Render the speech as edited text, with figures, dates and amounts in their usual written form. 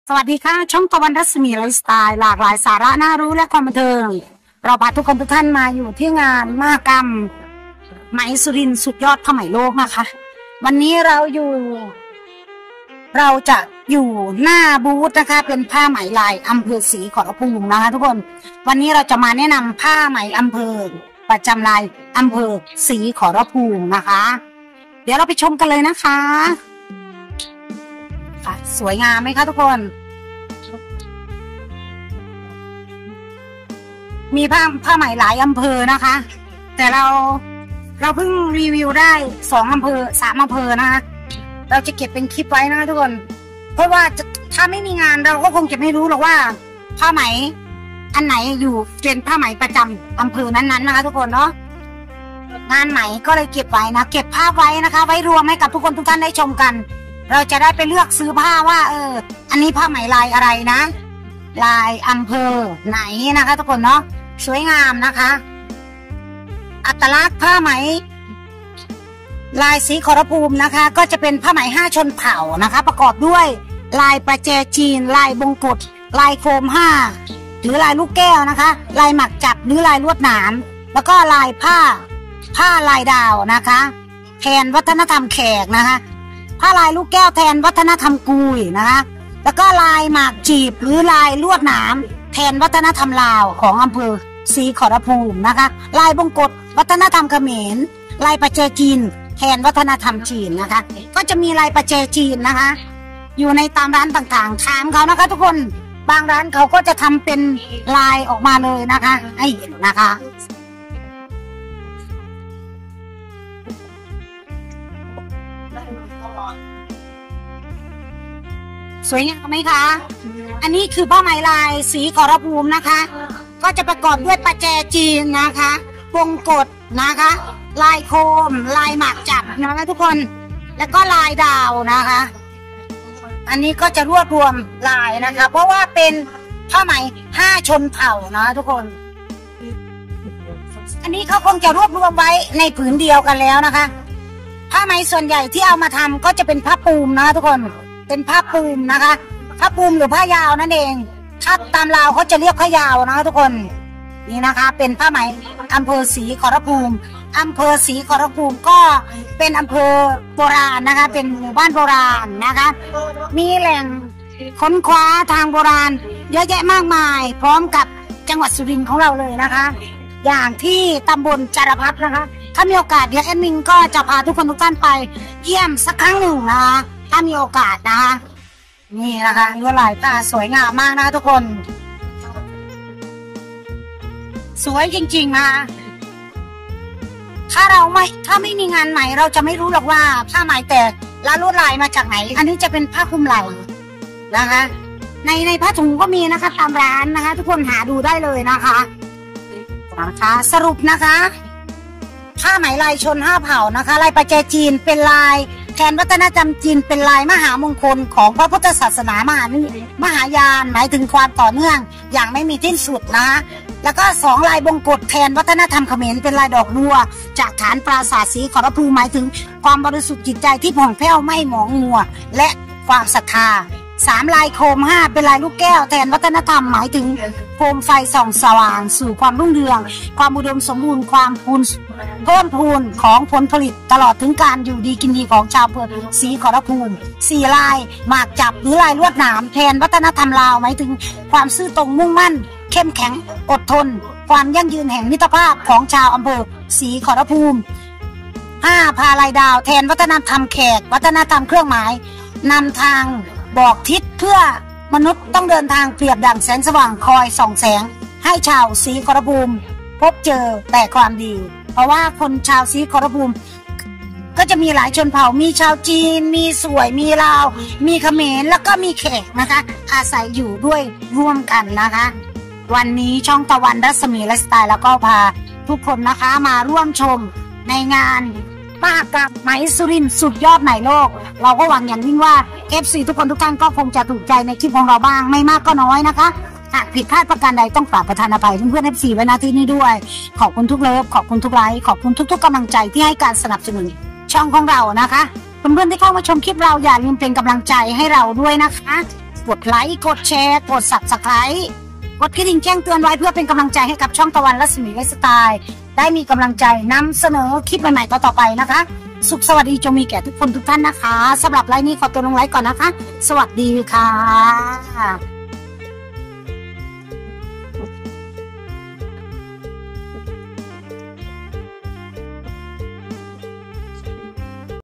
สวัสดีค่ะช่องตะวันรัศมีไลฟ์สไตล์หลากหลายสาระน่ารู้และความบันเทิงเราพาทุกคนทุกท่านมาอยู่ที่งานมหกรรมไหมสุรินทร์สุดยอดผ้าไหมโลกนะคะวันนี้เราจะอยู่หน้าบูธนะคะเป็นผ้าไหมลายอำเภอศรีขอรภูมินะคะทุกคนวันนี้เราจะมาแนะนำผ้าไหมอำเภอประจำลายอำเภอศรีขอรภูมินะคะเดี๋ยวเราไปชมกันเลยนะคะสวยงามไหมคะทุกคนมีผ้าไหมหลายอำเภอนะคะแต่เราเพิ่งรีวิวได้2 อำเภอ 3 อำเภอนะคะเราจะเก็บเป็นคลิปไว้นะคะทุกคนเพราะว่าถ้าไม่มีงานเราก็คงจะไม่รู้หรอกว่าผ้าไหมอันไหนอยู่เป็นผ้าไหมประจำอำเภอนั้นๆนะคะทุกคนเนาะงานไหมก็เลยเก็บไว้นะเก็บภาพไว้นะคะไว้รวมให้กับทุกคนทุกท่านได้ชมกันเราจะได้ไปเลือกซื้อผ้าว่าอันนี้ผ้าไหมลายอะไรนะลายอำเภอไหนนะคะทุกคนเนาะสวยงามนะคะอัตลักษณ์ผ้าไหมลายศรีขอรภูมินะคะก็จะเป็นผ้าไหม5 ชนเผ่านะคะประกอบด้วยลายประแจจีนลายบงกฎลายโคม5หรือลายลูกแก้วนะคะลายหมักจับหรือลายลวดหนามแล้วก็ลายผ้าลายดาวนะคะแทนวัฒนธรรมแขกนะคะผ้าลายลูกแก้วแทนวัฒนธรรมกุยนะคะแล้วก็ลายหมากจีบหรือลายลวดหนามแทนวัฒนธรรมลาวของอำเภอศรีขอรภูมินะคะลายบงกฎวัฒนธรรมเขมรลายประแจจีนแทนวัฒนธรรมจีนนะคะก็จะมีลายประแจจีนนะคะอยู่ในตามร้านต่างๆถามเขานะคะทุกคนบางร้านเขาก็จะทำเป็นลายออกมาเลยนะคะให้เห็นนะคะสวยงามไหมคะอันนี้คือผ้าไหมลายศรีขอรภูมินะคะก็จะประกอบด้วยประแจจีนนะคะวงกฎนะคะลายโคมลายหมากจับนะคะทุกคนแล้วก็ลายดาวนะคะอันนี้ก็จะรวบรวมลายนะคะเพราะว่าเป็นผ้าไหม5 ชนเผ่านะทุกคนอันนี้เขาคงจะรวบรวมไว้ในผืนเดียวกันแล้วนะคะผ้าไหมส่วนใหญ่ที่เอามาทำก็จะเป็นผ้าปูมนะทุกคนเป็นผ้าปูมนะคะผ้าปูมหรือผ้ายาวนั่นเองถ้าตามลาวเขาจะเรียกผ้ายาวนะคะทุกคนนี่นะคะเป็นผ้าไหมอำเภอศรีขอรภูมิอำเภอศรีขอรภูมิก็เป็นอำเภอโบราณนะคะเป็นหมู่บ้านโบราณนะคะมีแหล่งค้นคว้าทางโบราณเยอะแยะมากมายพร้อมกับจังหวัดสุรินทร์ของเราเลยนะคะอย่างที่ตำบลจารพัฒนะคะถ้ามีโอกาสเดี๋ยวแอดมินก็จะพาทุกคนทุกท่านไปเยี่ยมสักครั้งหนึ่งนะคะถ้ามีโอกาสนะคะนี่นะคะลวดลายตาสวยงามมากนะทุกคนสวยจริงๆนะคะถ้าไม่มีงานไหมเราจะไม่รู้หรอกว่าผ้าไหมแต่ละลวดลายมาจากไหนอันนี้จะเป็นผ้าคลุมไหล่นะคะในผ้าถุงก็มีนะคะตามร้านนะคะทุกคนหาดูได้เลยนะคะสรุปนะคะผ้าไหมลายชน5 เผ่านะคะลายประแจจีนเป็นลายแทนวัฒนธรรมจีนเป็นลายมหามงคลของพระพุทธศาสนามหายานหมายถึงความต่อเนื่องอย่างไม่มีสิ้นสุดนะแล้วก็2 ลายบงกฎแทนวัฒนธรรมเขมรเป็นลายดอกบัวจากฐานปราสาทศรีขอรภูมิหมายถึงความบริสุทธิ์จิตใจที่ผ่องแผ้วไม่หมองมัวและความศรัทธา3 ลายโคม5เป็นลายลูกแก้วแทนวัฒนธรรมหมายถึงโคมไฟส่องสว่างสู่ความรุ่งเรืองความอุดมสมบูรณ์ความเพิ่มพูนของผลผลิตตลอดถึงการอยู่ดีกินดีของชาวอำเภอศรีขอรภูมิ4 ลายหมากจับหรือลายลวดหนามแทนวัฒนธรรมลาวหมายถึงความซื่อตรงมุ่งมั่นเข้มแข็งอดทนความยั่งยืนแห่งมิตรภาพของชาวอำเภอศรีขอรภูมิ5 พาลายดาวแทนวัฒนธรรมแขกวัฒนธรรมเครื่องหมายนำทางบอกทิศเพื่อมนุษย์ต้องเดินทางเปรียบดั่งแสงสว่างคอยส่องแสงให้ชาวศรีขอรภูมิพบเจอแต่ความดีเพราะว่าคนชาวศรีขอรภูมิก็จะมีหลายชนเผ่ามีชาวจีนมีสวยมีลาวมีเขมรแล้วก็มีแขกนะคะอาศัยอยู่ด้วยร่วมกันนะคะวันนี้ช่องตะวันรัศมีไลฟ์สไตล์แล้วก็พาทุกคนนะคะมาร่วมชมในงานมหกรรมไหมสุรินทร์สุดยอดไหมโลกเราก็หวังอย่างยิ่งว่า FC ทุกคนทุกท่านก็คงจะถูกใจในคลิปของเราบ้างไม่มากก็น้อยนะคะหากผิดพลาดประการใดต้องกราบประทานอภัยเพื่อนๆ FC ไว้ณที่นี้ด้วยขอบคุณทุกเลิฟขอบคุณทุกไลค์ขอบคุณทุกๆกำลังใจที่ให้การสนับสนุนช่องของเรานะคะเพื่อนๆที่เข้ามาชมคลิปเราอย่าลืมเป็นกำลังใจให้เราด้วยนะคะกดไลค์กดแชร์กด Subscribe กดกระดิ่งแจ้งเตือนไว้เพื่อเป็นกำลังใจให้กับช่องตะวันรัศมีไลฟ์สไตล์ได้มีกำลังใจนำเสนอคลิปใหม่ๆต่อๆไปนะคะสุขสวัสดีจงมีแก่ทุกคนทุกท่านนะคะสำหรับไลฟ์นี้ขอตัวลงไลฟ์ก่อนนะคะสวัสดีค่ะ